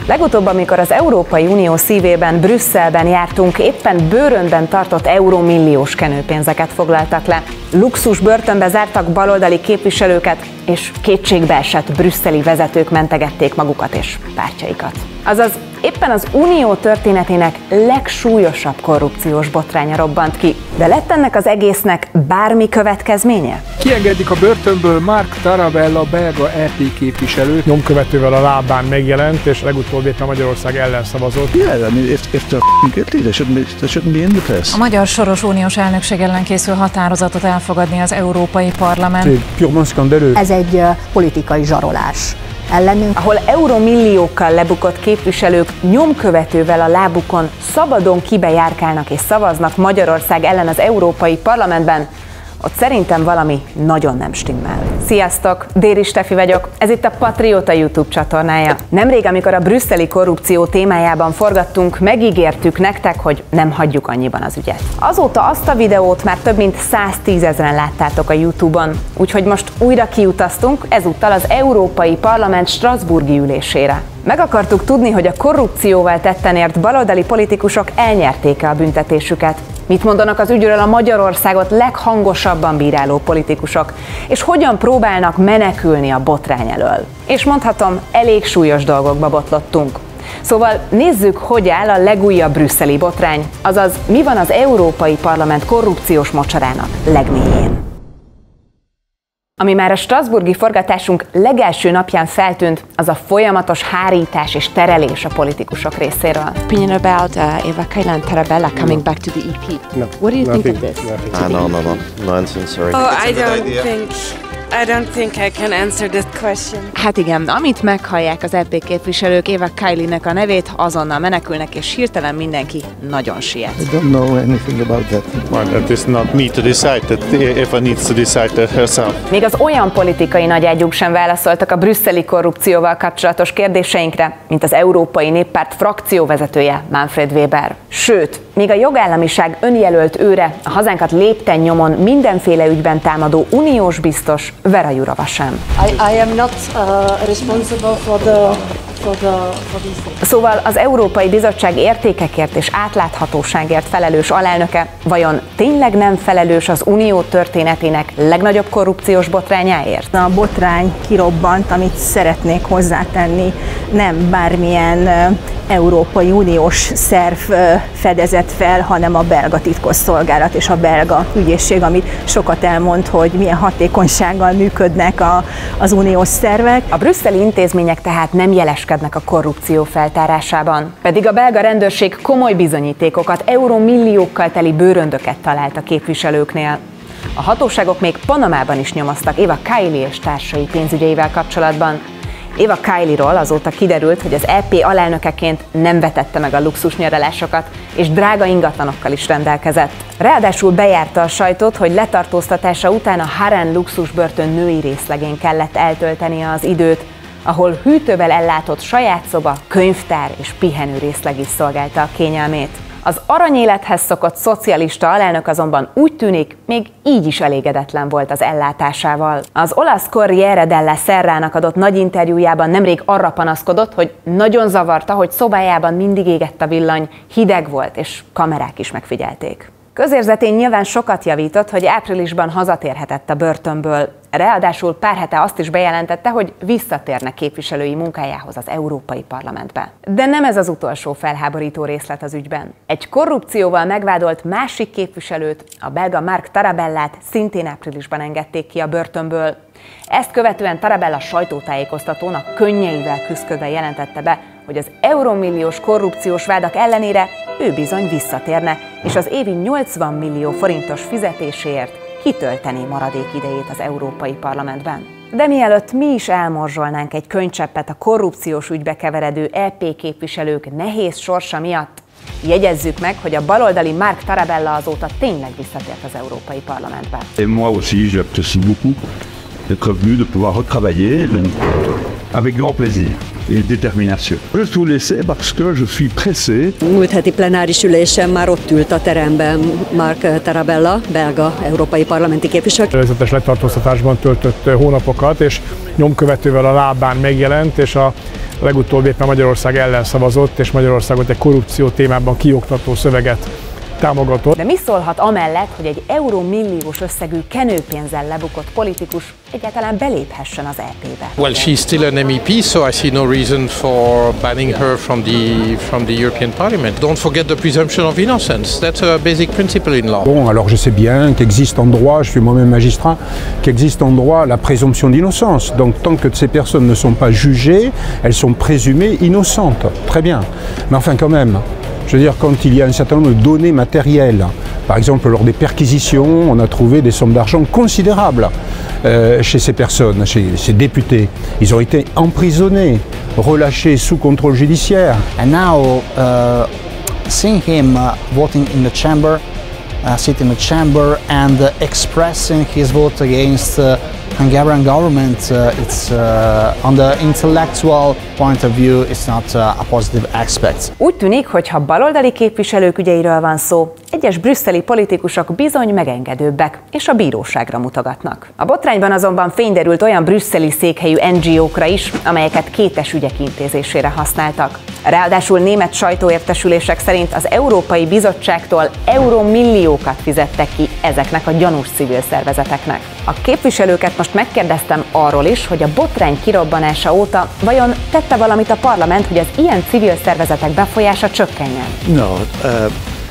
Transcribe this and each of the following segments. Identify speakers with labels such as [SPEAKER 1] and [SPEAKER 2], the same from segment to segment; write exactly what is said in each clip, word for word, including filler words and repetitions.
[SPEAKER 1] Legutóbb, amikor az Európai Unió szívében, Brüsszelben jártunk, éppen bőrönben tartott euromilliós kenőpénzeket foglaltak le. Luxus börtönbe zártak baloldali képviselőket, és kétségbeesett brüsszeli vezetők mentegették magukat és pártjaikat. Azaz éppen az Unió történetének legsúlyosabb korrupciós botránya robbant ki. De lett ennek az egésznek bármi következménye?
[SPEAKER 2] Kiengedik a börtönből Marc Tarabella belga é pé képviselőt. Nyomkövetővel a lábán megjelent, és legutóbb éppen Magyarország ellen szavazott.
[SPEAKER 3] A magyar soros uniós elnökség ellen készül határozatot elfogadni az Európai Parlament.
[SPEAKER 4] Ez egy politikai zsarolás ellenünk.
[SPEAKER 1] Ahol euromilliókkal lebukott képviselők nyomkövetővel a lábukon szabadon kibejárkálnak és szavaznak Magyarország ellen az Európai Parlamentben, ott szerintem valami nagyon nem stimmel. Sziasztok, Déri Stefi vagyok, ez itt a Patrióta YouTube csatornája. Nemrég, amikor a brüsszeli korrupció témájában forgattunk, megígértük nektek, hogy nem hagyjuk annyiban az ügyet. Azóta azt a videót már több mint száztízezren láttátok a YouTube-on, úgyhogy most újra kiutaztunk, ezúttal az Európai Parlament strasbourgi ülésére. Meg akartuk tudni, hogy a korrupcióval tetten ért baloldali politikusok elnyerték-e a büntetésüket. Mit mondanak az ügyről a Magyarországot leghangosabban bíráló politikusok, és hogyan próbálnak menekülni a botrány elől. És mondhatom, elég súlyos dolgokba botlottunk. Szóval nézzük, hogy áll a legújabb brüsszeli botrány, azaz mi van az Európai Parlament korrupciós mocsarának legmélyén. Ami már a strasbourgi forgatásunk legelső napján feltűnt, az a folyamatos hárítás és terelés a politikusok részéről.
[SPEAKER 5] Opinion about uh, Eva Kaili and Tarabella coming back to the E P.
[SPEAKER 2] No,
[SPEAKER 5] What do you
[SPEAKER 2] nothing,
[SPEAKER 5] think of this?
[SPEAKER 6] Ah, no, no, no. Nonsense, sorry.
[SPEAKER 7] Oh, I don't think... I don't think I can answer this question.
[SPEAKER 1] Hát igen, amit meghallják az é pé képviselők Eva Kailinek a nevét, azonnal menekülnek, és hirtelen mindenki nagyon siet.
[SPEAKER 6] I don't know anything about that.
[SPEAKER 8] Well, that is not me to decide. That Eva needs to decide that herself.
[SPEAKER 1] Még az olyan politikai nagyágyúk sem válaszoltak a brüsszeli korrupcióval kapcsolatos kérdéseinkre, mint az Európai Néppárt frakcióvezetője Manfred Weber. Sőt, még a jogállamiság önjelölt őre, a hazánkat lépten nyomon mindenféle ügyben támadó uniós biztos Vera Jourova sem.
[SPEAKER 9] I, I am not uh, responsible for the, for the, for this.
[SPEAKER 1] Szóval az Európai Bizottság értékekért és átláthatóságért felelős alelnöke vajon tényleg nem felelős az unió történetének legnagyobb korrupciós botrányáért?
[SPEAKER 4] A botrány kirobbant, amit szeretnék hozzátenni, nem bármilyen uh, Európai Uniós szerv uh, fedezett fel, hanem a belga titkosszolgálat és a belga ügyészség, amit sokat elmond, hogy milyen hatékonysággal működnek a, az uniós szervek.
[SPEAKER 1] A brüsszeli intézmények tehát nem jeleskednek a korrupció feltárásában, pedig a belga rendőrség komoly bizonyítékokat, euromilliókkal teli bőröndöket talált a képviselőknél. A hatóságok még Panamában is nyomoztak Eva Kaili és társai pénzügyeivel kapcsolatban. Eva Kailiról azóta kiderült, hogy az é pé alelnökeként nem vetette meg a luxusnyaralásokat, és drága ingatlanokkal is rendelkezett. Ráadásul bejárta a sajtót, hogy letartóztatása után a Harem luxusbörtön női részlegén kellett eltöltenie az időt, ahol hűtővel ellátott saját szoba, könyvtár és pihenő részleg is szolgálta a kényelmét. Az aranyélethez szokott szocialista alelnök azonban úgy tűnik, még így is elégedetlen volt az ellátásával. Az olasz Corriere della Serrának adott nagy interjújában nemrég arra panaszkodott, hogy nagyon zavarta, hogy szobájában mindig égett a villany, hideg volt és kamerák is megfigyelték. Közérzetén nyilván sokat javított, hogy áprilisban hazatérhetett a börtönből. Ráadásul pár hete azt is bejelentette, hogy visszatérne képviselői munkájához az Európai Parlamentbe. De nem ez az utolsó felháborító részlet az ügyben. Egy korrupcióval megvádolt másik képviselőt, a belga Marc Tarabellát szintén áprilisban engedték ki a börtönből. Ezt követően Tarabella sajtótájékoztatón a könnyeivel küszködve jelentette be, hogy az euromilliós korrupciós vádak ellenére ő bizony visszatérne, és az évi nyolcvan millió forintos fizetéséért kitöltené maradék idejét az Európai Parlamentben. De mielőtt mi is elmorzsolnánk egy könycseppet a korrupciós ügybe keveredő é pé képviselők nehéz sorsa miatt, jegyezzük meg, hogy a baloldali Marc Tarabella azóta tényleg visszatért az Európai Parlamentbe.
[SPEAKER 10] Et moi aussi, j'apprécie beaucoup d'être venu, de pouvoir retravailler avec grand plaisir et détermination. Je suis tout laissé parce que je suis pressé.
[SPEAKER 11] Múlt heti plenáris ülésen már ott ült a teremben Marc Tarabella, belga európai parlamenti képviselő.
[SPEAKER 2] Előzetes letartóztatásban töltött hónapokat, és nyomkövetővel a lábán megjelent, és a Legutóbb éppen Magyarország ellen szavazott, és Magyarországot egy korrupció témában kioktató szöveget támogatott.
[SPEAKER 1] De mi szólhat amellett, hogy egy eurómilliós összegű kenőpénzzel lebukott politikus egyáltalán beléphessen az é pébe?
[SPEAKER 12] Well, she's still an M E P, so I see no reason for banning her from the from the European Parliament. Don't forget the presumption of innocence. That's a basic principle in law.
[SPEAKER 13] Bon, alors je sais bien qu'existe en droit, je suis moi-même magistrat, qu'existe en droit la présomption d'innocence. Donc tant que ces personnes ne sont pas jugées, elles sont présumées innocentes. Très bien. Mais enfin quand même. Je veux dire, quand il y a un certain nombre de données matérielles, par exemple lors des perquisitions, on a trouvé des sommes d'argent considérables euh, chez ces personnes, chez ces députés. Ils ont été emprisonnés, relâchés sous contrôle judiciaire.
[SPEAKER 14] And now, uh, seeing him uh, voting in the chamber, uh, sitting in the chamber and uh, expressing his vote against uh, Hungarian government, uh, it's uh, on the intellectual point of view, it's not uh, a positive aspect.
[SPEAKER 1] Úgy tűnik, hogy ha baloldali képviselők ügyeiről van szó, egyes brüsszeli politikusok bizony megengedőbbek, és a bíróságra mutogatnak. A botrányban azonban fény derült olyan brüsszeli székhelyű en gé ókra is, amelyeket kétes ügyek intézésére használtak. Ráadásul német sajtóértesülések szerint az Európai Bizottságtól eurómilliókat fizettek ki ezeknek a gyanús civil szervezeteknek. A képviselőket most megkérdeztem arról is, hogy a botrány kirobbanása óta vajon tette valamit a parlament, hogy az ilyen civil szervezetek befolyása csökkenjen?
[SPEAKER 15] No, uh...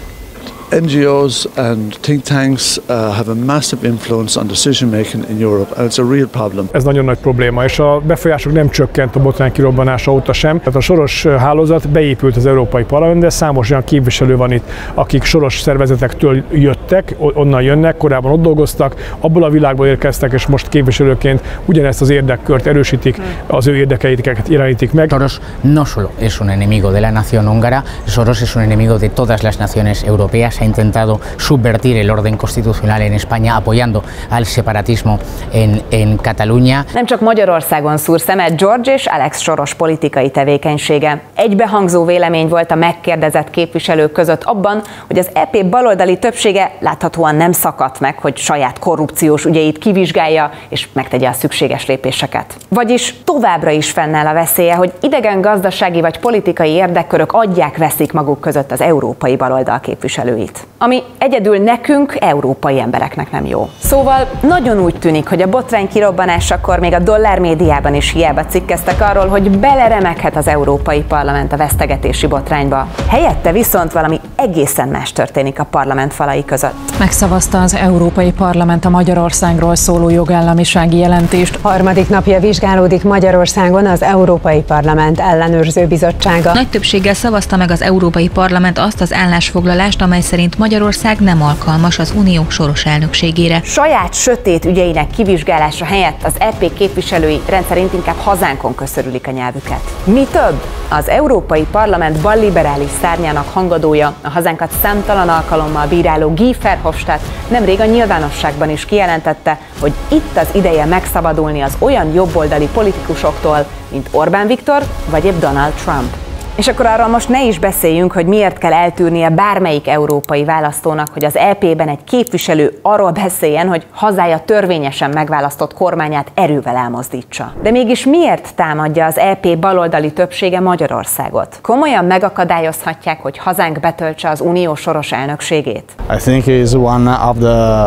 [SPEAKER 15] N G Os and think tanks uh, have a massive influence on decision making in Europe, and it's a real problem.
[SPEAKER 2] Ez nagyon nagy probléma, és a befolyások nem csökkent a botrány kirobbanása óta sem. Tehát a Soros hálózat beépült az Európai Parlamentbe, számos olyan képviselő van itt, akik Soros szervezetektől jöttek, onnan jönnek, korábban ott dolgoztak, abból a világból érkeztek, és most képviselőként ugyanezt az érdekkört erősítik, az ő érdekeiket irányítik meg.
[SPEAKER 16] Soros no solo es un enemigo de la nación húngara, Soros es un enemigo de todas las naciones europeas. Ha intentado subvertir el orden constitucional en España, apoyando al separatismo en, en Cataluña.
[SPEAKER 1] Nem csak Magyarországon szúr szemet George és Alex Soros politikai tevékenysége. Egybehangzó vélemény volt a megkérdezett képviselők között abban, hogy az é pé baloldali többsége láthatóan nem szakadt meg, hogy saját korrupciós ügyeit kivizsgálja és megtegye a szükséges lépéseket. Vagyis továbbra is fennáll a veszélye, hogy idegen gazdasági vagy politikai érdekkörök adják-veszik maguk között az európai baloldal képviselőit. Ami egyedül nekünk, európai embereknek nem jó. Szóval nagyon úgy tűnik, hogy a botrány kirobbanásakor még a dollár médiában is hiába cikkeztek arról, hogy beleremeghet az Európai Parlament a vesztegetési botrányba. Helyette viszont valami egészen más történik a parlament falai között.
[SPEAKER 3] Megszavazta az Európai Parlament a Magyarországról szóló jogállamisági jelentést.
[SPEAKER 17] Harmadik napja vizsgálódik Magyarországon az Európai Parlament ellenőrző bizottsága.
[SPEAKER 18] Nagy többséggel szavazta meg az Európai Parlament azt az állásfoglalást, amely szerint Magyarország nem alkalmas az Unió soros elnökségére.
[SPEAKER 1] Saját sötét ügyeinek kivizsgálása helyett az é pé képviselői rendszerint inkább hazánkon köszörülik a nyelvüket. Mi több, az Európai Parlament balliberális szárnyának hangadója, a hazánkat számtalan alkalommal bíráló Guy Verhofstadt nemrég a nyilvánosságban is kijelentette, hogy itt az ideje megszabadulni az olyan jobboldali politikusoktól, mint Orbán Viktor vagy épp Donald Trump. És akkor arról most ne is beszéljünk, hogy miért kell eltűrnie bármelyik európai választónak, hogy az é pében egy képviselő arról beszéljen, hogy hazája törvényesen megválasztott kormányát erővel elmozdítsa. De mégis miért támadja az é pé baloldali többsége Magyarországot? Komolyan megakadályozhatják, hogy hazánk betöltse az unió soros elnökségét?
[SPEAKER 14] I think it is one of the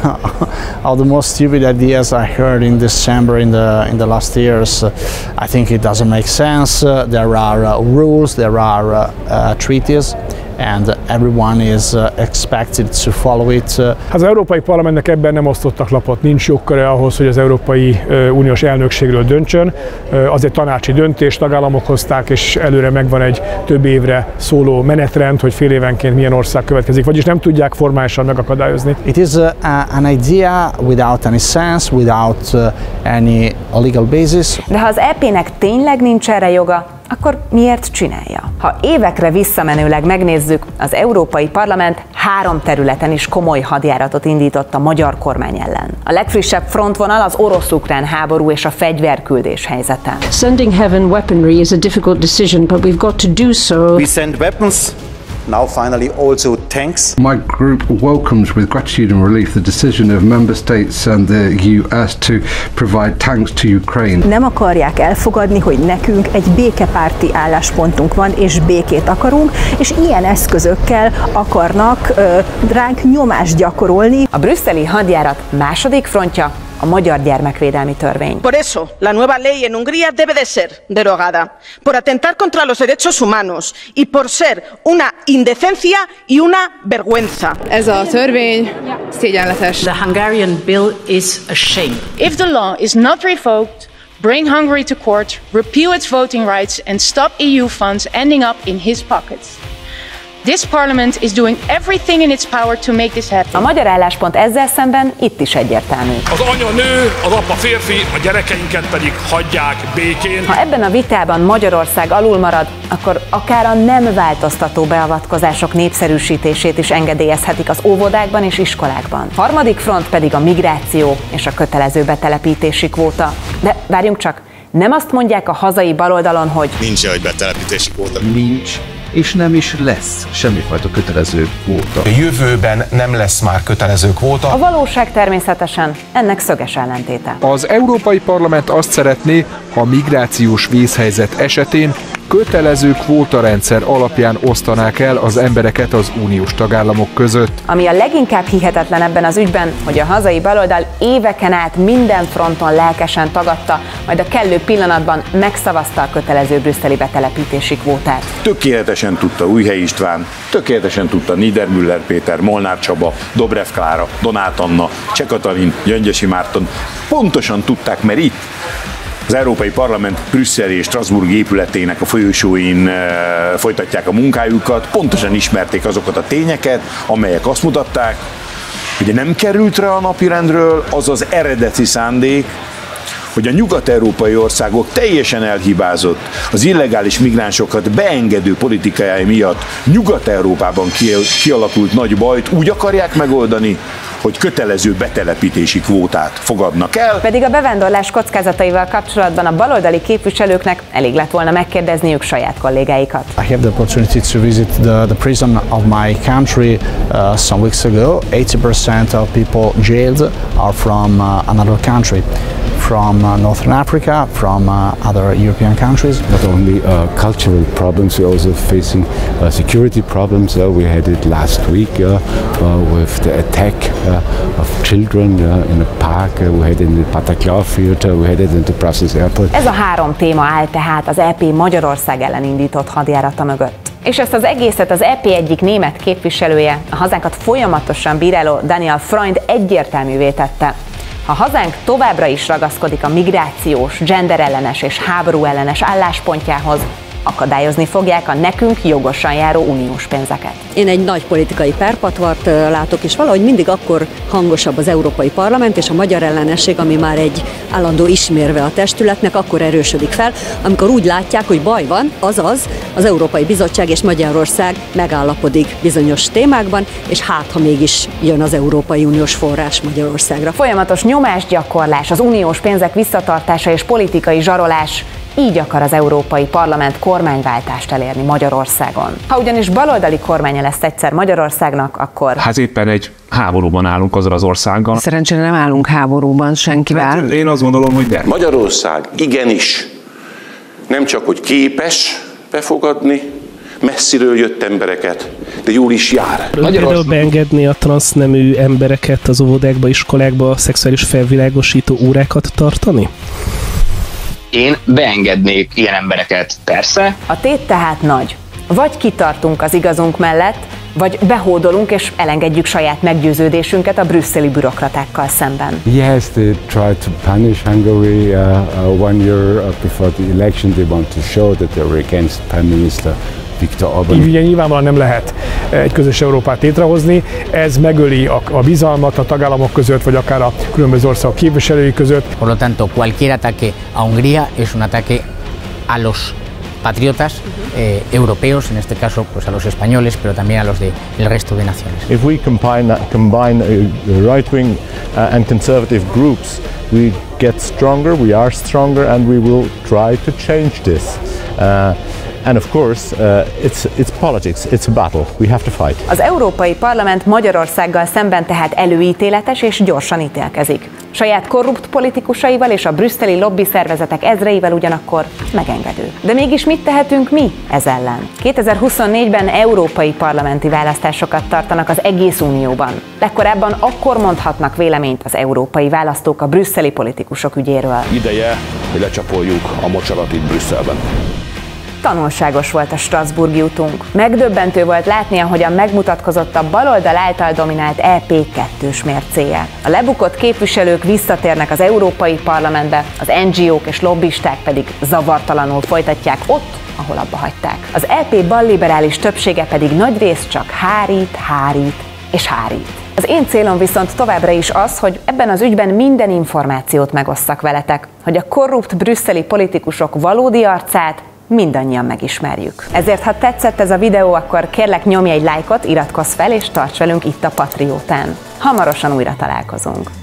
[SPEAKER 14] of the most stupid ideas I heard in this chamber in the in the last years. I think it doesn't make sense. There are uh, rules. There are uh, uh, treaties, and everyone is uh, expected to follow it.
[SPEAKER 2] Az Európai Parlamentnek ebben nem osztottak lapot, nincs jogköre ahhoz, hogy az Európai Uniós elnökségről döntsön. Az egy tanácsi döntés, tagállamok hozták, és előre megvan egy több évre szóló menetrend, hogy fél évenként milyen ország következik, vagyis nem tudják formálisan megakadályozni.
[SPEAKER 14] It is uh, an idea without any sense, without uh, any legal basis.
[SPEAKER 1] De ha az é pének tényleg nincs erre joga, akkor miért csinálja? Ha évekre visszamenőleg megnézzük, az Európai Parlament három területen is komoly hadjáratot indított a magyar kormány ellen. A legfrissebb frontvonal az orosz-ukrán háború és a fegyverküldés helyzete.
[SPEAKER 9] Sending heaven weaponry is a difficult decision, but we've got to do so.
[SPEAKER 19] We send weapons, now finally also tanks.
[SPEAKER 20] My group welcomes with gratitude and relief the decision of member states and the U S to provide tanks to Ukraine.
[SPEAKER 4] Nem akarják elfogadni, hogy nekünk egy békepárti álláspontunk van, és békét akarunk, és ilyen eszközökkel akarnak ö, ránk nyomást gyakorolni.
[SPEAKER 1] A brüsszeli hadjárat második frontja a magyar gyermekvédelmi törvény.
[SPEAKER 21] Por eso, la nueva ley en Hungría debe de ser derogada, por atentar contra los derechos humanos y por ser una indecencia y una vergüenza.
[SPEAKER 22] Ez a törvény szégyenletes.
[SPEAKER 23] The Hungarian bill is a shame.
[SPEAKER 24] If the law is not revoked, bring Hungary to court, repeal its voting rights and stop E U funds ending up in his pockets. This parliament is doing everything in its power to make this happen.
[SPEAKER 1] A magyar álláspont ezzel szemben itt is egyértelmű.
[SPEAKER 25] Az anya nő, az apa férfi, a gyerekeinket pedig hagyják békén.
[SPEAKER 1] Ha ebben a vitában Magyarország alul marad, akkor akár a nem változtató beavatkozások népszerűsítését is engedélyezhetik az óvodákban és iskolákban. Harmadik front pedig a migráció és a kötelező betelepítési kvóta. De várjunk csak, nem azt mondják a hazai baloldalon, hogy
[SPEAKER 26] nincs egy betelepítési kvóta.
[SPEAKER 27] Nincs. És nem is lesz semmifajta kötelező kvóta.
[SPEAKER 28] A jövőben nem lesz már kötelező kvóta.
[SPEAKER 1] A valóság természetesen ennek szöges ellentéte.
[SPEAKER 29] Az Európai Parlament azt szeretné, ha migrációs vészhelyzet esetén kötelező kvótarendszer alapján osztanák el az embereket az uniós tagállamok között.
[SPEAKER 1] Ami a leginkább hihetetlen ebben az ügyben, hogy a hazai baloldal éveken át minden fronton lelkesen tagadta, majd a kellő pillanatban megszavazta a kötelező brüsszeli betelepítési kvótát.
[SPEAKER 30] Tökéletesen tudta Újhely István, tökéletesen tudta Niedermüller Péter, Molnár Csaba, Dobrev Klára, Donát Anna, Cseh Katalin, Gyöngyösi Márton. Pontosan tudták, mert itt az Európai Parlament brüsszeli és strasbourgi épületének a folyosóin e, folytatják a munkájukat, pontosan ismerték azokat a tényeket, amelyek azt mutatták, hogy nem került rá a napirendről az az eredeti szándék, hogy a nyugat-európai országok teljesen elhibázott, az illegális migránsokat beengedő politikája miatt Nyugat-Európában kialakult nagy bajt úgy akarják megoldani, hogy kötelező betelepítési kvótát fogadnak el.
[SPEAKER 1] Pedig a bevándorlás kockázataival kapcsolatban a baloldali képviselőknek elég lett volna megkérdezniük saját kollégáikat.
[SPEAKER 14] I have the opportunity to visit the, the prison of my country uh, some weeks ago. eighty percent of people jailed are from uh, another country. From uh, Northern Africa, from uh, other European countries.
[SPEAKER 31] Not only uh, cultural problems, we're also facing uh, security problems. Uh, we had it last week uh, uh, with the attack uh, of children uh, in a park. Uh, we had it in the Bataclan Theatre, we had it in the Brussels airport.
[SPEAKER 1] Ez a három téma áll tehát az é pé Magyarország ellen indított hadjárata mögött. És ezt az egészet az é pé egyik német képviselője, a hazánkat folyamatosan bíráló Daniel Freund egyértelművé tette. Ha hazánk továbbra is ragaszkodik a migrációs, genderellenes és háborúellenes álláspontjához, akadályozni fogják a nekünk jogosan járó uniós pénzeket.
[SPEAKER 11] Én egy nagy politikai perpatvart látok, és valahogy mindig akkor hangosabb az Európai Parlament, és a magyar ellenesség, ami már egy állandó ismérve a testületnek, akkor erősödik fel, amikor úgy látják, hogy baj van, azaz az Európai Bizottság és Magyarország megállapodik bizonyos témákban, és hát, ha mégis jön az Európai Uniós forrás Magyarországra.
[SPEAKER 1] Folyamatos nyomásgyakorlás, az uniós pénzek visszatartása és politikai zsarolás. Így akar az Európai Parlament kormányváltást elérni Magyarországon. Ha ugyanis baloldali kormánya lesz egyszer Magyarországnak, akkor...
[SPEAKER 32] Hát éppen egy háborúban állunk azzal az országgal.
[SPEAKER 33] Szerencsére nem állunk háborúban senkivel.
[SPEAKER 32] Hát én azt gondolom, hogy de.
[SPEAKER 34] Magyarország igenis nem csak, hogy képes befogadni messziről jött embereket, de jól is jár.
[SPEAKER 35] Például beengedni a transznemű embereket az óvodákba, iskolákba, szexuális felvilágosító órákat tartani?
[SPEAKER 36] Én beengednék ilyen embereket, persze.
[SPEAKER 1] A tét tehát nagy. Vagy kitartunk az igazunk mellett, vagy behódolunk és elengedjük saját meggyőződésünket a brüsszeli bürokratákkal szemben.
[SPEAKER 31] Yes, they tried to punish Hungary uh, uh, one year before the election. They want to show that they were against Prime Minister Viktor Orbán.
[SPEAKER 2] Így ugye nyilvánvalóan nem lehet egy közös Európát létrehozni, ez megöli a, a bizalmat a tagállamok között, vagy akár a különböző országok képviselői között.
[SPEAKER 16] Por lo tanto, cualquier ataque a Hungría es un ataque a los patriotas eh, europeos, en este caso pues a los españoles, pero también a los del resto de naciones.
[SPEAKER 37] If we combine, combine uh, right-wing uh, and conservative groups, we get stronger, we are stronger, and we will try to change this. Uh, And of course, uh, it's, it's politics, it's a battle, we have to fight.
[SPEAKER 1] Az Európai Parlament Magyarországgal szemben tehát előítéletes és gyorsan ítélkezik. Saját korrupt politikusaival és a brüsszeli lobby szervezetek ezreivel ugyanakkor megengedő. De mégis mit tehetünk mi ez ellen? kétezer-huszonnégyben európai parlamenti választásokat tartanak az egész Unióban. Legkorábban akkor mondhatnak véleményt az európai választók a brüsszeli politikusok ügyéről.
[SPEAKER 3] Ideje, hogy lecsapoljuk a mocsarat itt Brüsszelben.
[SPEAKER 1] Tanulságos volt a strasbourgi utunk. Megdöbbentő volt látni, ahogyan megmutatkozott a baloldal által dominált é pé kettős mércéje. A lebukott képviselők visszatérnek az Európai Parlamentbe, az en gé ók és lobbisták pedig zavartalanul folytatják ott, ahol abba hagyták. Az é pé balliberális többsége pedig nagyrészt csak hárít, hárít és hárít. Az én célom viszont továbbra is az, hogy ebben az ügyben minden információt megosszak veletek, hogy a korrupt brüsszeli politikusok valódi arcát mindannyian megismerjük. Ezért, ha tetszett ez a videó, akkor kérlek nyomj egy lájkot, iratkozz fel és tarts velünk itt a Patriótán. Hamarosan újra találkozunk.